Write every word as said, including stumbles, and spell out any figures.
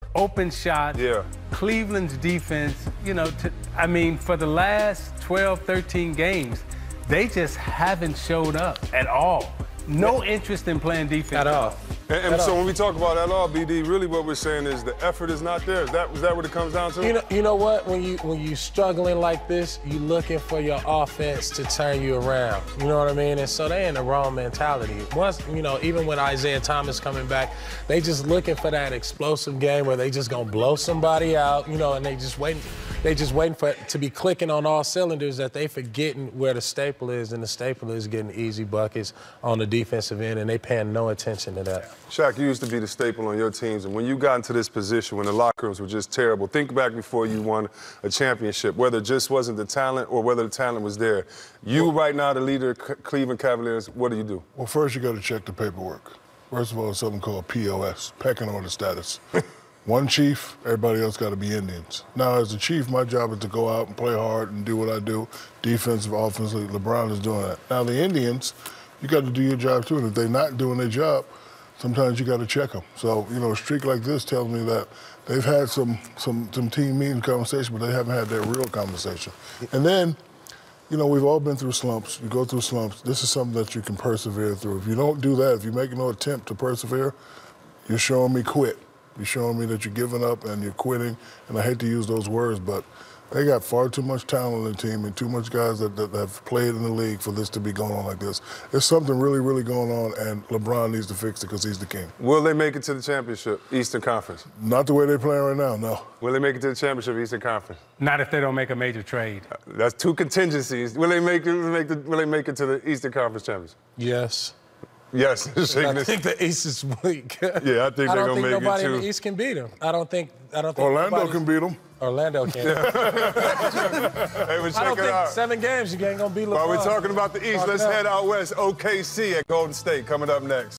open shots. Yeah. Cleveland's defense, you know, to, I mean, for the last twelve, thirteen games, they just haven't showed up at all. No interest in playing defense at all. And, and at so all. when we talk about at all, B D, really what we're saying is the effort is not there. Is that, is that what it comes down to? You know, you know what? When you when you struggling like this, you looking for your offense to turn you around. You know what I mean? And so they in the wrong mentality. Once, you know, even with Isaiah Thomas coming back, they just looking for that explosive game where they just gonna blow somebody out, you know, and they just waiting, they just waiting for it to be clicking on all cylinders that they forgetting where the staple is, and the staple is getting easy buckets on the defensive end, and they paying no attention to that. Shaq, you used to be the staple on your teams, and when you got into this position, when the locker rooms were just terrible, think back before you won a championship, whether it just wasn't the talent or whether the talent was there. You well, right now, the leader of Cleveland Cavaliers, what do you do? Well, first you got to check the paperwork. First of all, it's something called P O S, pecking order status. One chief, everybody else got to be Indians. Now, as a chief, my job is to go out and play hard and do what I do, defensive, offensively. LeBron is doing that. Now, the Indians, you got to do your job too, and if they're not doing their job, sometimes you got to check them. So, you know, a streak like this tells me that they've had some some some team meeting conversation, but they haven't had that real conversation. And then, you know, we've all been through slumps. You go through slumps. This is something that you can persevere through. If you don't do that, if you make no attempt to persevere, you're showing me quit. You're showing me that you're giving up and you're quitting. And I hate to use those words, but they got far too much talent on the team and too much guys that, that have played in the league for this to be going on like this. There's something really, really going on, and LeBron needs to fix it because he's the king. Will they make it to the championship, Eastern Conference? Not the way they're playing right now, no. Will they make it to the championship, Eastern Conference? Not if they don't make a major trade. Uh, that's two contingencies. Will they make it, make the, will they make it to the Eastern Conference championship? Yes. Yes. I think the East is weak. Yeah, I think they're going to make it, too. I don't think nobody in the East can beat them. I don't think, I don't think Orlando can beat them. Orlando can. Hey, well, check I don't it think out. seven games you ain't going to beat LeBron. While we're talking about the East, let's head out west. O K C at Golden State coming up next.